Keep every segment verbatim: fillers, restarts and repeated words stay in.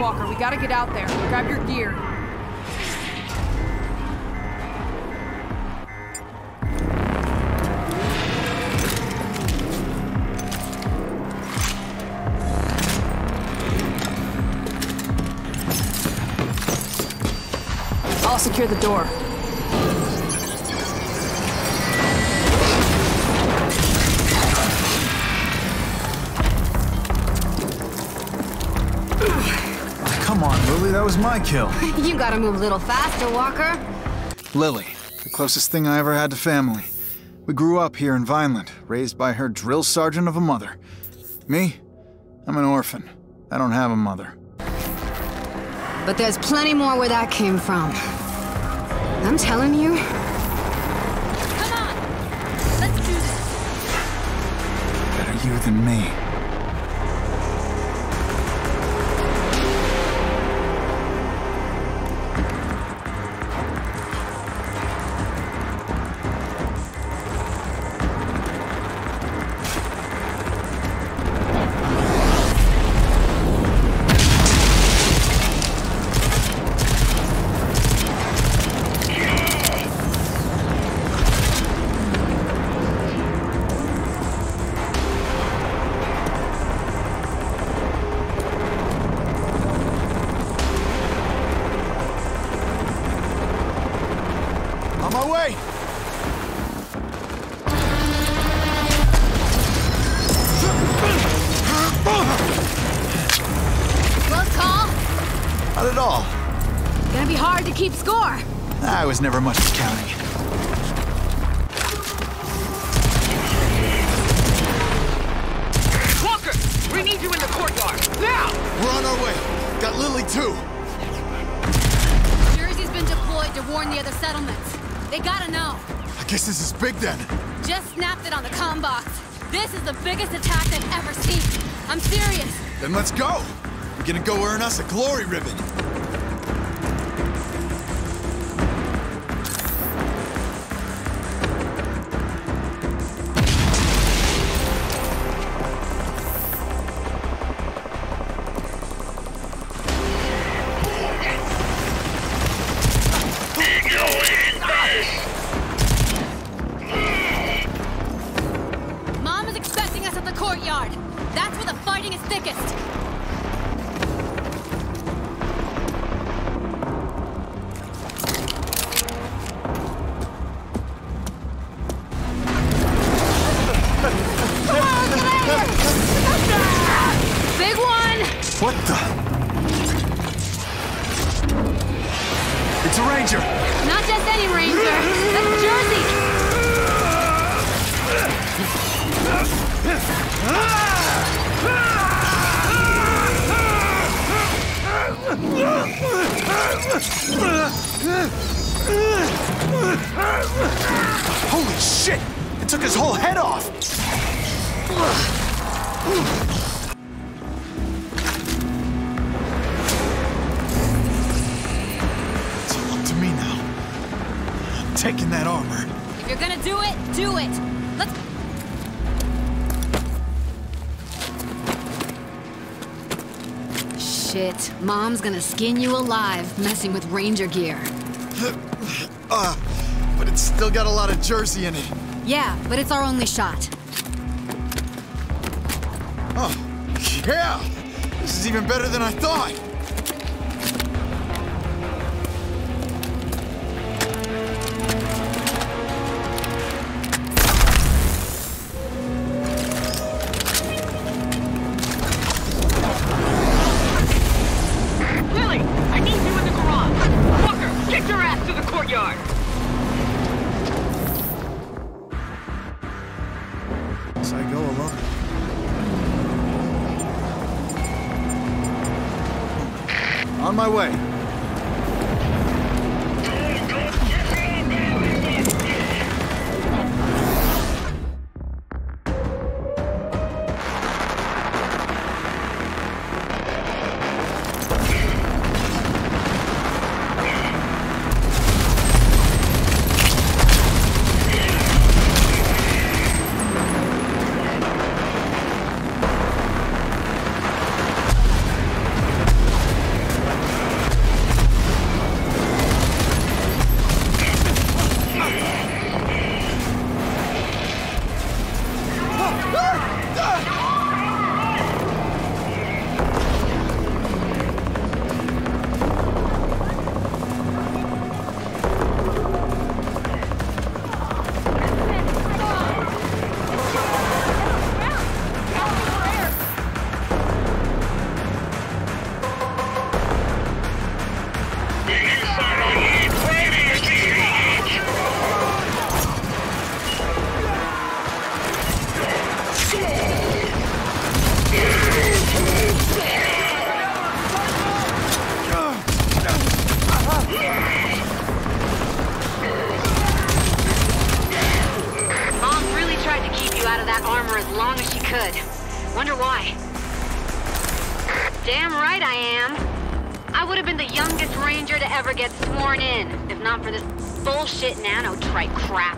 Walker. We gotta get out there. Grab your gear. I'll secure the door. Come on, Lily, that was my kill. You gotta move a little faster, Walker. Lily, the closest thing I ever had to family. We grew up here in Vineland, raised by her drill sergeant of a mother. Me? I'm an orphan. I don't have a mother. But there's plenty more where that came from. I'm telling you. Come on! Let's do this! Better you than me. On my way! Close call? Not at all. Gonna be hard to keep score. I was never much at counting. Walker! We need you in the courtyard! Now! We're on our way. Got Lily too. Jersey's been deployed to warn the other settlements. They gotta know. I guess this is big then. Just snapped it on the comm box. This is the biggest attack they've ever seen. I'm serious. Then let's go. We're gonna go earn us a glory ribbon. Mom is expecting us at the courtyard. That's where the fighting is thickest. Big one! What the? It's a ranger! Not just any ranger. That's Jersey. Holy shit! It took his whole head off! It's all up to me now. I'm taking that armor. If you're gonna do it, do it. Let's... Shit, Mom's gonna skin you alive messing with ranger gear. Uh, but it's still got a lot of Jersey in it. Yeah, but it's our only shot. Oh, yeah! This is even better than I thought! Lily! I need you in the garage! Walker, get your ass to the courtyard! Guess I go alone. On my way. am? I would have been the youngest ranger to ever get sworn in, if not for this bullshit nanotrite crap.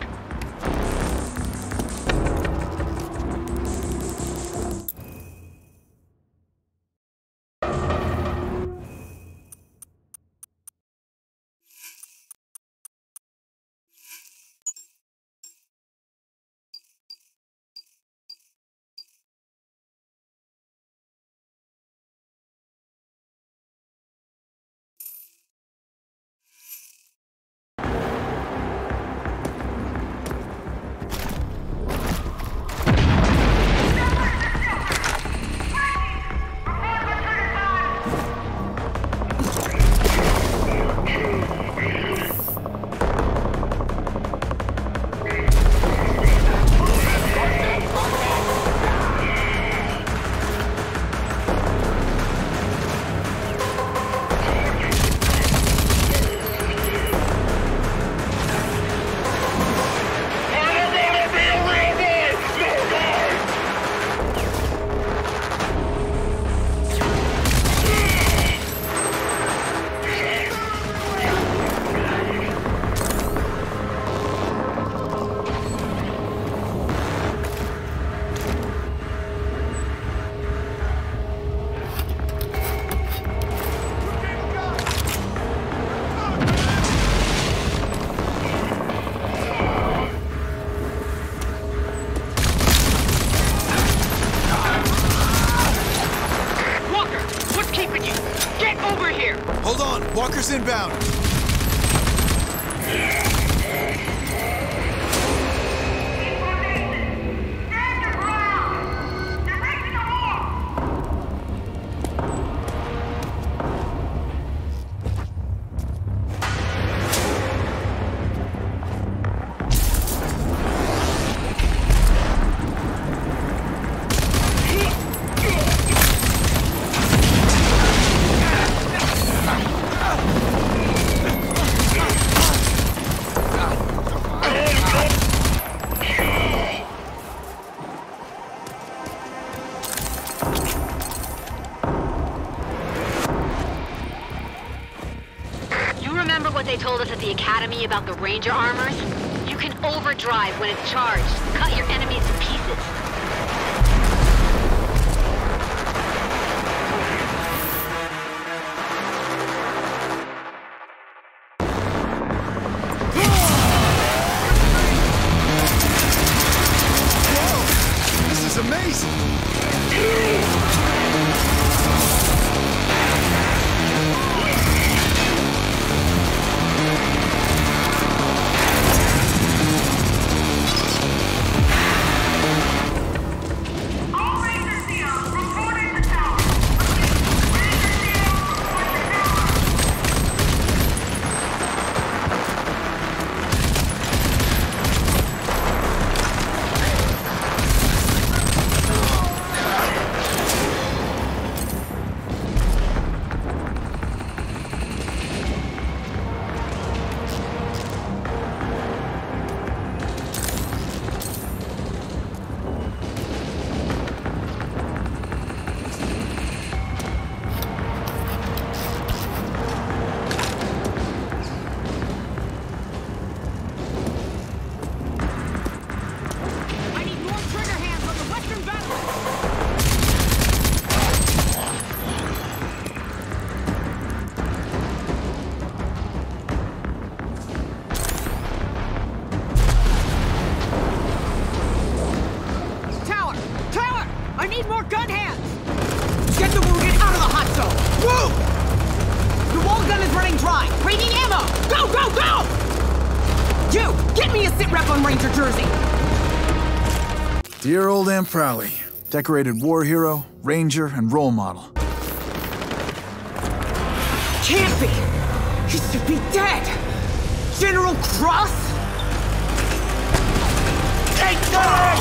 Hold on, Walker's inbound. They told us at the Academy about the Ranger armors? You can overdrive when it's charged, cut your enemies to pieces. Whoa! This is amazing! Dear old Aunt Prowley, decorated war hero, ranger, and role model. Can't be! He should be dead! General Cross? Take that!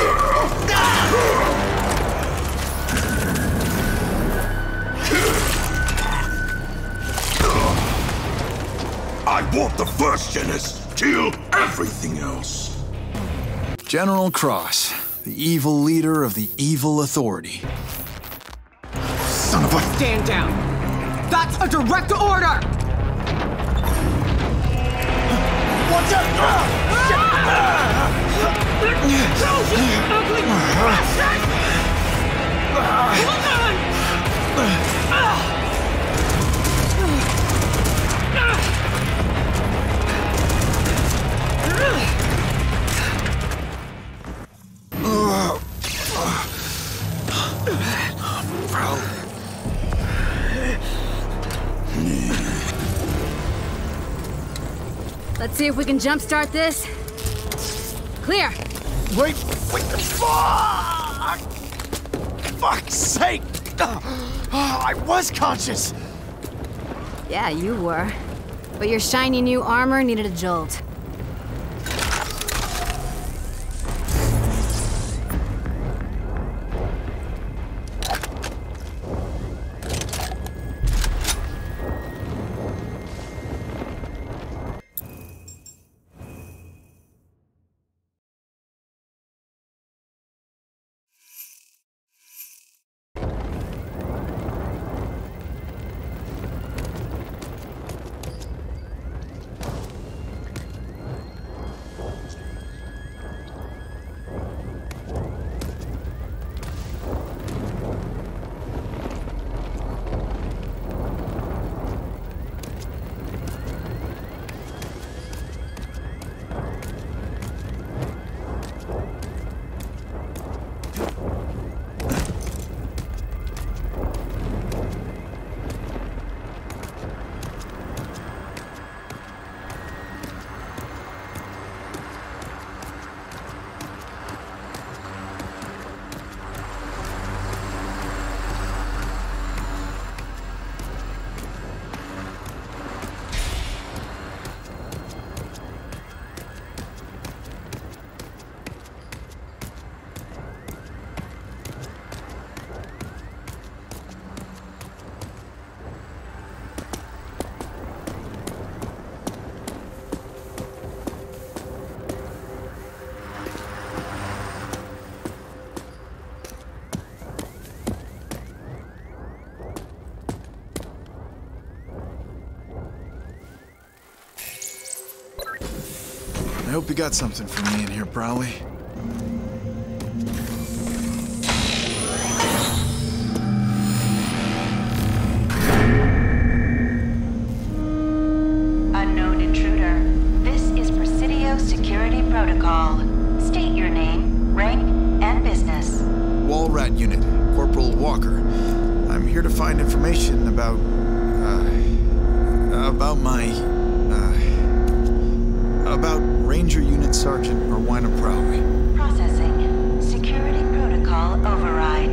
I want the first Genis. Kill everything else. General Cross, the evil leader of the evil authority. Son of But... Stand down. That's a direct order! Watch out! Ugly bastard! Hold on! Let's see if we can jumpstart this. Clear. Wait, wait, fuck! Fuck's sake! I was conscious! Yeah, you were. But your shiny new armor needed a jolt. I hope you got something for me in here, Prowley. Unknown intruder. This is Presidio Security Protocol. State your name, rank, and business. Walrat Unit, Corporal Walker. I'm here to find information about... Uh... about my... Uh... about Ranger Unit Sergeant Erwina Prowley. Processing. Security Protocol override.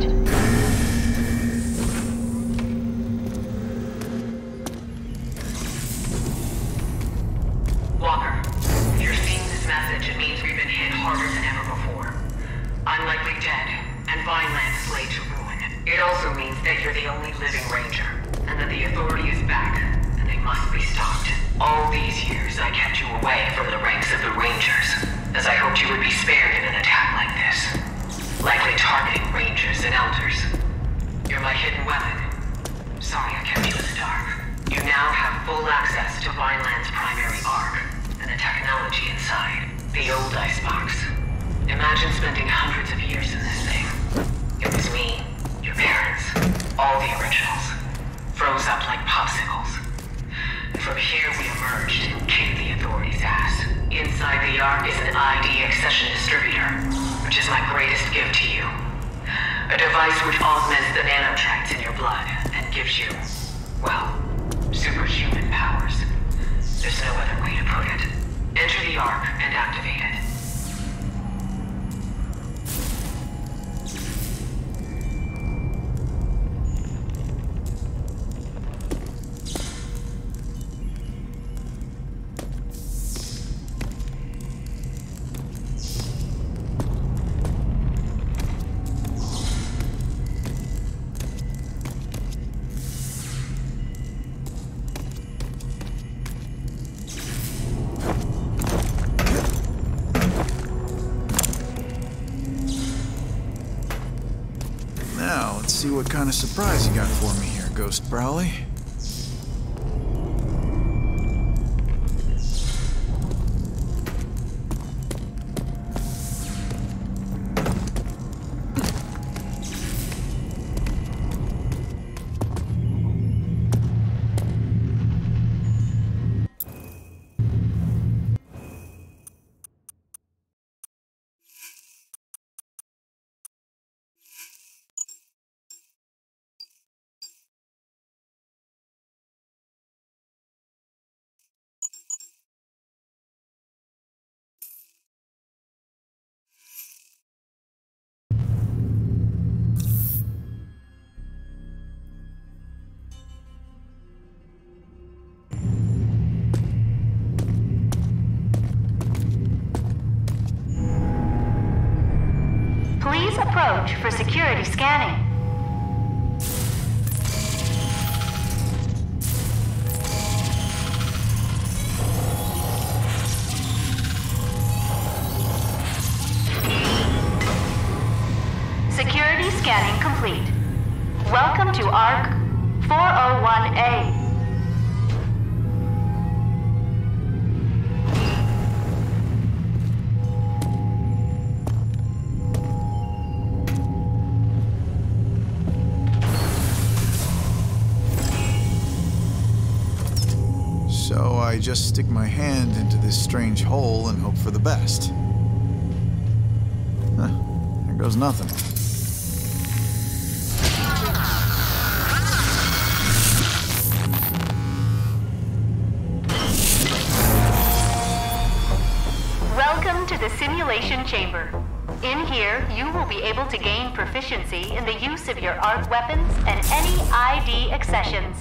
Walker, if you're seeing this message, it means we've been hit harder than ever before. I'm likely dead, and Vineland is laid to ruin. It also means that you're the only living Ranger, and that the Authority is back, and they must be stopped. All these years, I kept you away from the ranks of the Rangers, as I hoped you would be spared in an attack like this. Likely targeting Rangers and Elders. You're my hidden weapon. Sorry I kept you in the dark. You now have full access to Vineland's primary arc, and the technology inside. The old icebox. Imagine spending hundreds of years in this thing. It was me, your parents, all the originals. Froze up like popsicles. From here we emerged and kicked the Authority's ass. Inside the Ark is an I D accession distributor, which is my greatest gift to you. A device which augments the nanotracts in your blood and gives you, well, superhuman powers. There's no other way to put it. Enter the Ark and activate it. see what kind of surprise you got for me here, Ghost Browley. Please approach for security scanning. Security scanning complete. Welcome to ARC four oh one A. So I just stick my hand into this strange hole and hope for the best. Huh, there goes nothing. Welcome to the simulation chamber. In here, you will be able to gain proficiency in the use of your ARC weapons and any I D accessions.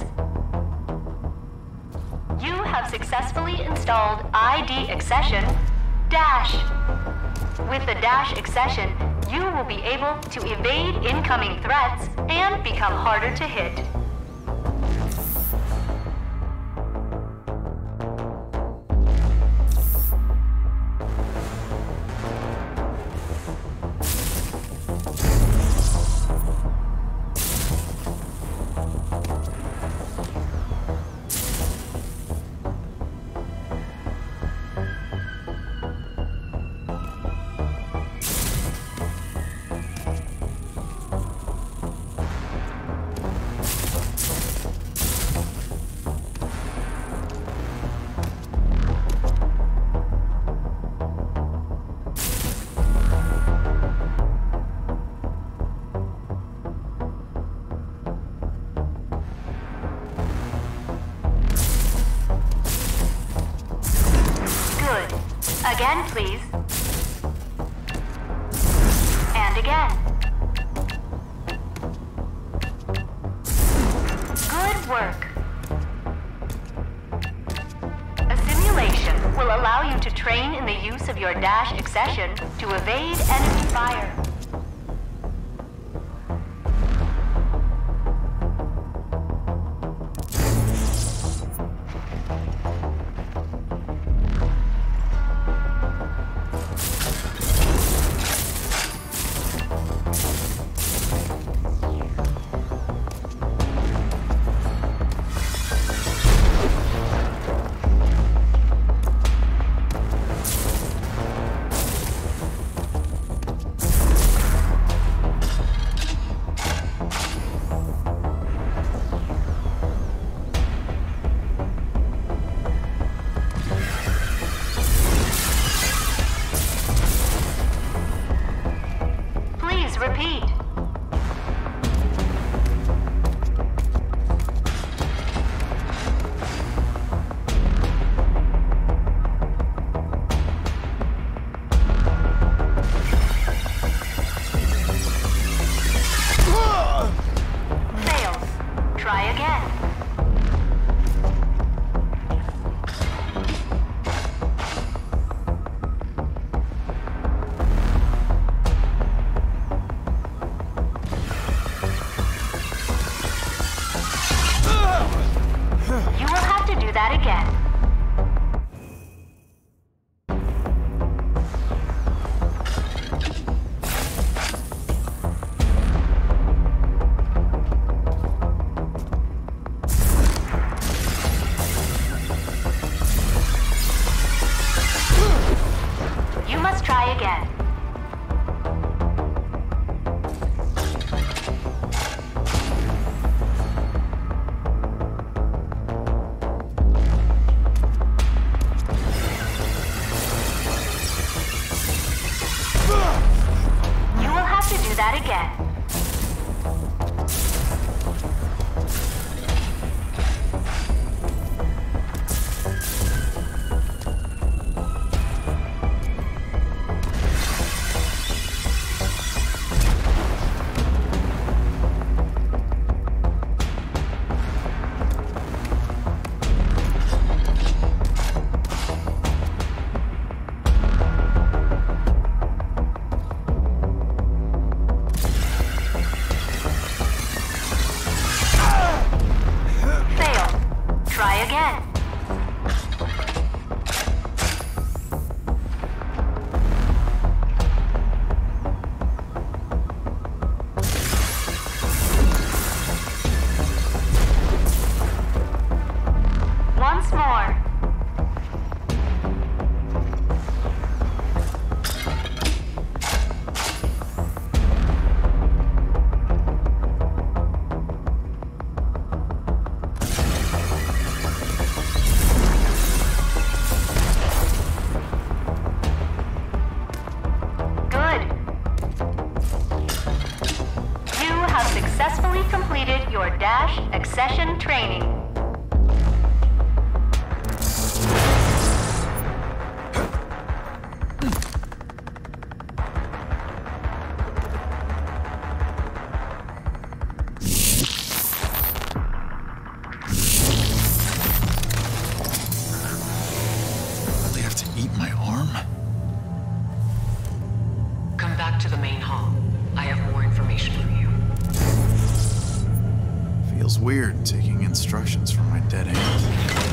You have successfully installed I D accession Dash. With the Dash accession, you will be able to evade incoming threats and become harder to hit. Again, please. And again. Good work. A simulation will allow you to train in the use of your Dash accession to evade enemy fire. try again. You will have to do that again. Once more. Good. You have successfully completed your dash accession training. Eat my arm? Come back to the main hall. I have more information for you. Feels weird taking instructions from my dead hand.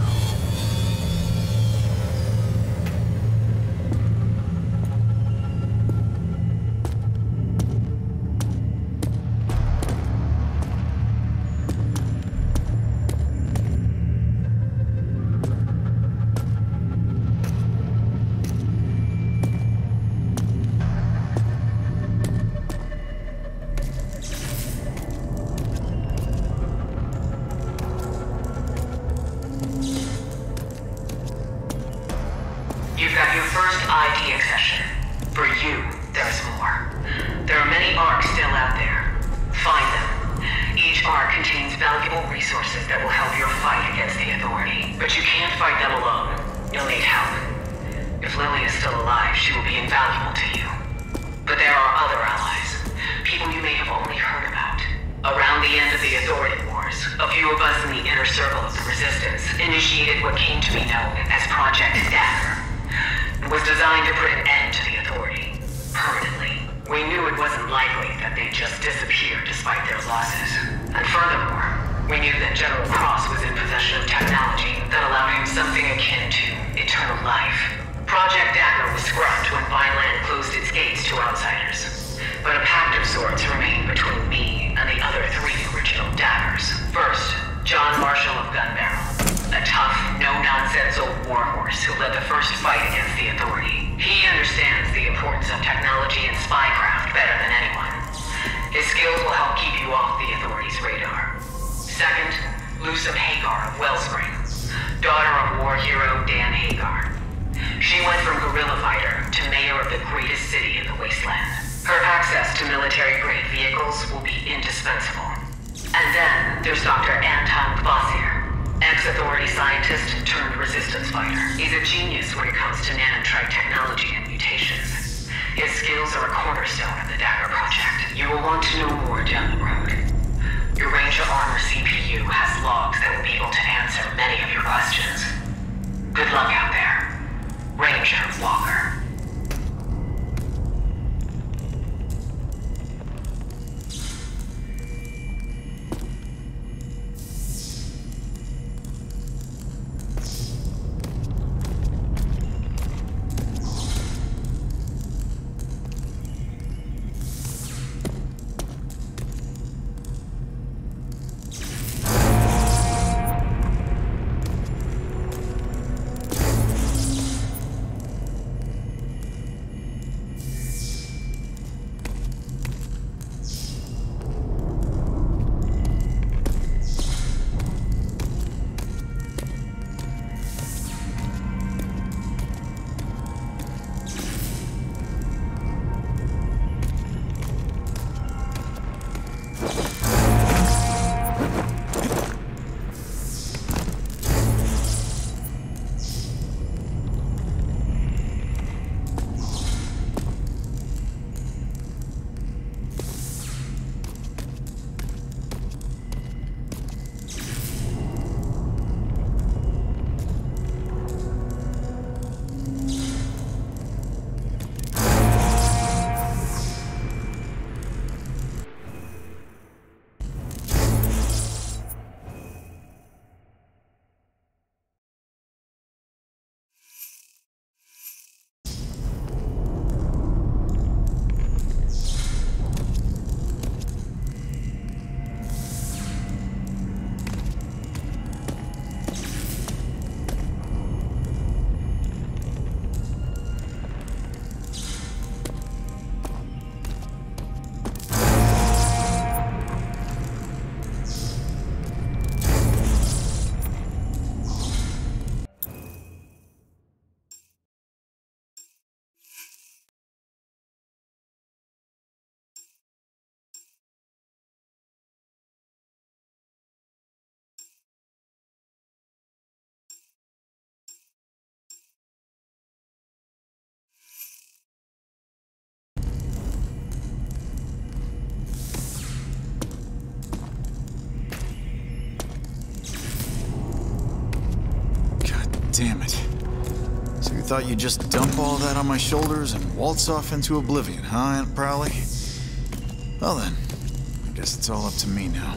You've got your first I D accession. For you, there's more. There are many ARCs still out there. Find them. Each ARC contains valuable resources that will help your fight against the Authority. But you can't fight them alone. You'll need help. If Lily is still alive, she will be invaluable to you. But there are other allies. People you may have only heard about. Around the end of the Authority Wars, a few of us in the inner circle of the Resistance initiated what came to be known as Project Dagger. It was designed to put an end to the Authority. Permanently. We knew it wasn't likely that they'd just disappear despite their losses. And furthermore, we knew that General Cross was in possession of technology that allowed him something akin to eternal life. Project Dagger was scrubbed when Vineland closed its gates to outsiders. But a pact of sorts remained between me and the other three original Daggers. First, John Marshall of Gunbarrel. A tough, no-nonsense old warhorse who led the first fight against the Authority. He understands the importance of technology and spycraft better than anyone. His skills will help keep you off the Authority's radar. Second, Lucem Hagar of Wellspring, daughter of war hero Dan Hagar. She went from guerrilla fighter to mayor of the greatest city in the wasteland. Her access to military-grade vehicles will be indispensable. And then there's Doctor Anton Kvasir. Ex-Authority scientist turned resistance fighter. He's a genius when it comes to nanotrite technology and mutations. His skills are a cornerstone of the Dagger Project. You will want to know more down the road. Your Ranger Armor C P U has logs that will be able to answer many of your questions. Good luck out there, Ranger Walker. damn it. So you thought you'd just dump all that on my shoulders and waltz off into oblivion, huh, Aunt Prowley? Well then, I guess it's all up to me now.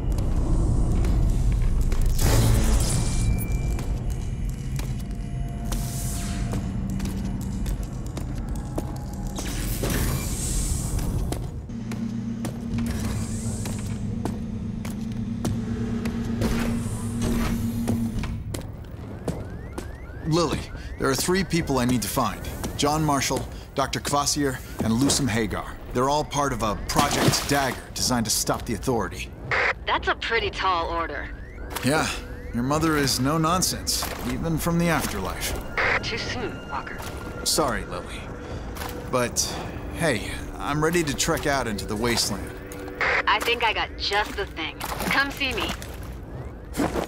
Lily, there are three people I need to find. John Marshall, Doctor Kvasir, and Lusum Hagar. They're all part of a Project Dagger designed to stop the Authority. That's a pretty tall order. Yeah, your mother is no nonsense, even from the afterlife. Too soon, Walker. Sorry, Lily. But, hey, I'm ready to trek out into the wasteland. I think I got just the thing. Come see me.